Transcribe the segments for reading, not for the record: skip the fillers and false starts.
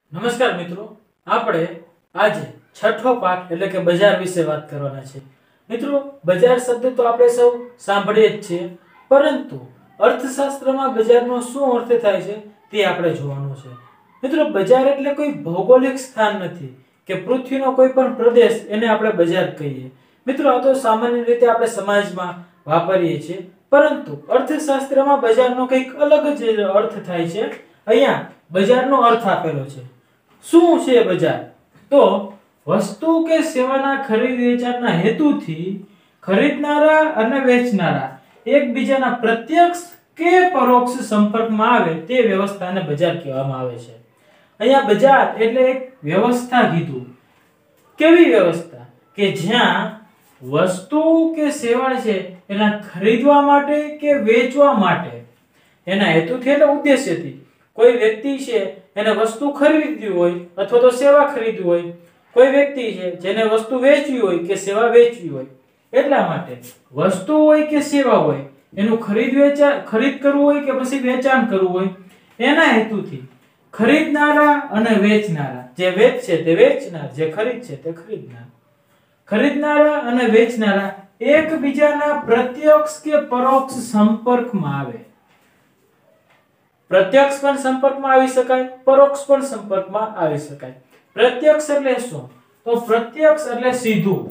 નમસ્કાર મિત્રો, આપણે આજે છઠ્ઠો પાઠ એટલે કે બજાર વિશે વાત કરવાના છે। મિત્રો, બજાર શબ્દ તો આપણે સૌ સાંભળીએ જ છીએ, પરંતુ અર્થશાસ્ત્રમાં બજારનો શું અર્થ થાય છે તે આપણે જોવાનું છે। મિત્રો, બજાર એટલે કોઈ ભૌગોલિક સ્થાન નથી કે પૃથ્વીનો કોઈ પણ પ્રદેશ એને આપણે બજાર કહીએ। મિત્રો, આ તો સામાન્ય રીતે આપણે સમાજમાં વાપરીએ છીએ, પરંતુ અર્થશાસ્ત્રમાં બજારનો કંઈક અલગ જ અર્થ થાય છે। અહીંયા બજારનો અર્થ આપેલો છે। શું છે બજાર? તો વસ્તુ કે સેવાના ખરીદ વેચાણના હેતુથી ખરીદનારા અને વેચનારા એકબીજાના પ્રત્યક્ષ કે પરોક્ષ સંપર્કમાં આવે તે વ્યવસ્થાને બજાર કહેવામાં આવે છે। અહીંયા બજાર એટલે એક વ્યવસ્થા કીધું। કેવી વ્યવસ્થા? કે જ્યાં વસ્તુ કે સેવા છે એના ખરીદવા માટે કે વેચવા માટે એના હેતુથી એટલે ઉદ્દેશ્યથી કોઈ વ્યક્તિ છે એને વસ્તુ ખરીદવી હોય અથવા તો સેવા ખરીદવી હોય, કોઈ વ્યક્તિ છે જેને વસ્તુ વેચવી હોય કે સેવા વેચવી હોય, એટલા માટે વસ્તુ હોય કે સેવા હોય એનું ખરીદ કરવું હોય કે પછી વેચાણ કરવું હોય, એના હેતુથી ખરીદનારા અને વેચનારા, જે વેચશે તે વેચનાર, જે ખરીદશે તે ખરીદનાર, ખરીદનારા અને વેચનારા એકબીજાના પ્રત્યક્ષ કે પરોક્ષ સંપર્કમાં આવે। પ્રત્યક્ષ પણ સંપર્કમાં આવી શકાય, પરોક્ષ પણ સંપર્કમાં આવી શકાય। પ્રત્યક્ષ એટલે શું? તો પ્રત્યક્ષ એટલે સીધું,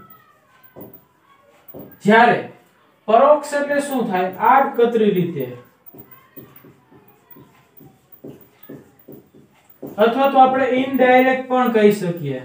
જ્યારે પરોક્ષ એટલે શું થાય? આડકતરી રીતે, અથવા તો આપણે ઇનડાયરેક્ટ પણ કહી શકીએ।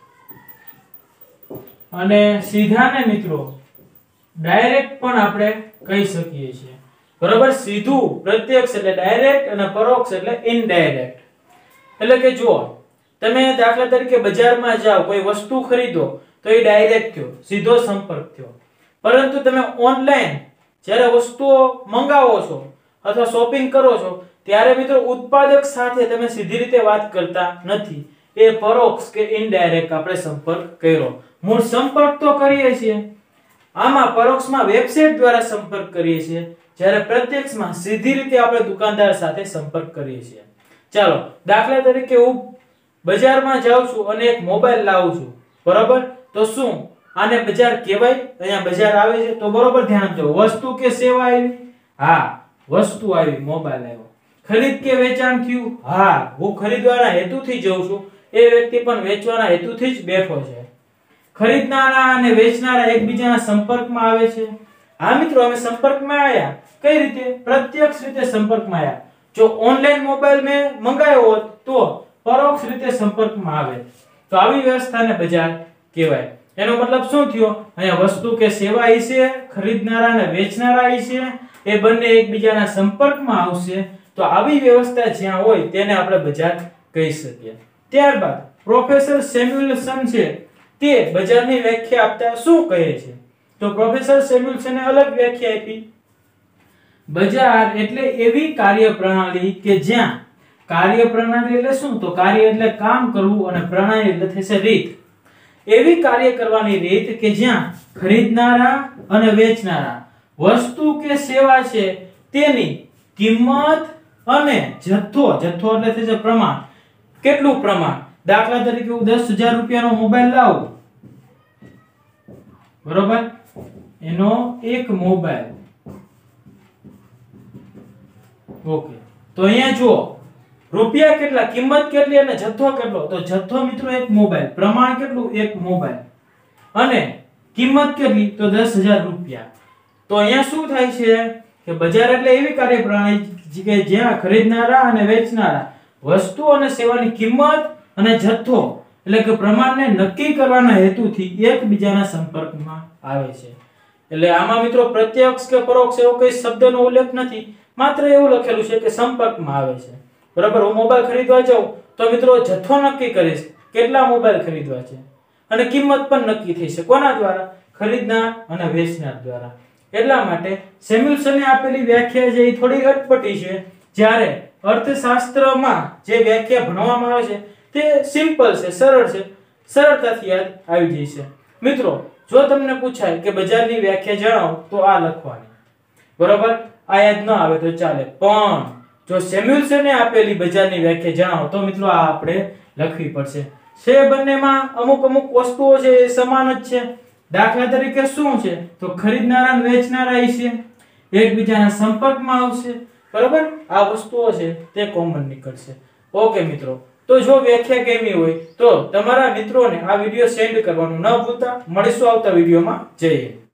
અને સીધાને મિત્રો ડાયરેક્ટ પણ આપણે કહી શકીએ છીએ, બરાબર? સીધું પ્રત્યક્ષ એટલે ડાયરેક્ટ અને પરોક્ષ એટલે ઇનડાયરેક્ટ। એટલે કે જો તમે દાખલા તરીકે બજારમાં જાઓ, કોઈ વસ્તુ ખરીદો તો એ ડાયરેક્ટ થયો, સીધો સંપર્ક થયો। પરંતુ તમે ઓનલાઈન જ્યારે વસ્તુઓ મંગાવો છો અથવા શોપિંગ કરો છો ત્યારે મિત્રો ઉત્પાદક સાથે તમે સીધી રીતે વાત કરતા નથી, એ પરોક્ષ કે ઇનડાયરેક્ટ આપણે સંપર્ક કર્યો। મૂળ સંપર્ક તો કરીએ છીએ, આમાં પરોક્ષમાં વેબસાઈટ દ્વારા સંપર્ક કરીએ છીએ, જ્યારે પ્રત્યક્ષમાં સીધી રીતે આપણે દુકાનદાર સાથે સંપર્ક કરીએ છીએ। ચાલો દાખલા તરીકે હું બજારમાં જાઉં છું અને એક મોબાઈલ લાવું છું, બરાબર? તો શું આને બજાર કહેવાય? અહીંયા બજાર આવે છે તો બરોબર ધ્યાન દો, વસ્તુ કે સેવા આવી? હા, વસ્તુ આવી, મોબાઈલ આવ્યો। ખરીદ કે વેચાણ થયું? હા, હું ખરીદવાના હેતુથી જઉં છું, એ વ્યક્તિ પણ વેચવાના હેતુથી જ બેઠો છે। ખરીદનારા અને વેચનારા એકબીજાના સંપર્કમાં આવે છે। હા મિત્રો, અમે સંપર્કમાં આવ્યા, કઈ રીતે? પ્રત્યક્ષ રીતે સંપર્કમાં આવ્યા। જો ઓનલાઈન મોબાઈલ મેં મંગાવ્યો હોત તો પરોક્ષ રીતે સંપર્કમાં આવે, તો આવી વ્યવસ્થાને બજાર કહેવાય। એનો મતલબ શું થયો? અહીંયા વસ્તુ કે સેવા છે, ખરીદનારા અને વેચનારા છે, એ બંને એકબીજાના સંપર્કમાં આવશે, તો આવી વ્યવસ્થા જ્યાં હોય તેને આપણે બજાર કહી શકીએ। ત્યારબાદ પ્રોફેસર સેમ્યુએલ્સન છે તે બજારની વ્યાખ્યા આપતા શું કહે છે? તો પ્રોફેસર સેમ્યુએલ્સને અલગ વ્યાખ્યા આપી। બજાર એટલે એવી કાર્યપ્રણાલી કે જ્યાં, કાર્યપ્રણાલી એટલે શું? તો કાર્ય એટલે કામ કરવું અને પ્રણાલી એટલે થશે રીત। એવી કાર્ય કરવાની રીત કે જ્યાં ખરીદનારા અને વેચનારા વસ્તુ કે સેવા છે તેની કિંમત અને જથ્થો એટલે થશે પ્રમાણ, કેટલું પ્રમાણ? દાખલા તરીકે હું 10,000 રૂપિયાનો મોબાઈલ લાવું, બરોબર? એનો એક મોબાઈલ, ઓકે, તો અહીંયા જુઓ રૂપિયા કેટલા, કિંમત કેટલી અને જથ્થો કેટલો? તો જથ્થો મિત્રો એક મોબાઈલ, પ્રમાણ કેટલું? એક મોબાઈલ, અને કિંમત કેટલી? તો 10,000 રૂપિયા। તો અહીંયા શું થાય છે કે બજાર એટલે એવી કાર્યપ્રણાલી કે જ્યાં ખરીદનારા અને વેચનારા વસ્તુ અને સેવાની કિંમત અને જથ્થો એટલે કે પ્રમાણને નક્કી કરવાના હેતુથી એકબીજાના સંપર્કમાં આવે છે। એટલે આમાં મિત્રો પ્રત્યક્ષ કે પરોક્ષ એવો કોઈ શબ્દનો ઉલ્લેખ નથી, માત્ર એવું લખેલું છે કે સંપર્કમાં આવે છે, બરાબર? હું મોબાઈલ ખરીદવા જાઉં તો મિત્રો જથ્થો નક્કી કરીશ, કેટલા મોબાઈલ ખરીદવા છે, અને કિંમત પણ નક્કી થઈ છે, કોના દ્વારા? ખરીદનાર અને વેચનાર દ્વારા। એટલા માટે સેમ્યુએલ્સને આપેલી વ્યાખ્યા છે એ થોડી અટપટી છે, જ્યારે અર્થશાસ્ત્રમાં જે વ્યાખ્યા ભણવામાં આવે છે તે સિમ્પલ છે, સરળ છે, સરળતાથી યાદ આવી જાય છે। મિત્રો, જો તમને પૂછાય કે બજારની વ્યાખ્યા જણાવો તો આ લખવાની, બરાબર? આ યાદ ન આવે તો ચાલે, પણ જો સેમ્યુએલ્સને આપેલી બજારની વ્યાખ્યા જણાવો તો મિત્રો આ આપણે લખવી પડશે. છે બંનેમાં અમુક વસ્તુઓ છે એ સમાન જ છે. દાખલા તરીકે શું છે તો ખરીદનારા અને વેચનારા છે એકબીજાના સંપર્કમાં આવશે. બરાબર, આ વસ્તુઓ છે તે કોમન નીકળશે. ઓકે મિત્રો, તો જો વ્યાખ્યા ગમી હોય તો તમારા મિત્રોને આ વિડિયો સેન્ડ કરવાનું ન ભૂલતા. મળીશું આવતા વિડિયોમાં. જય હિન્દ.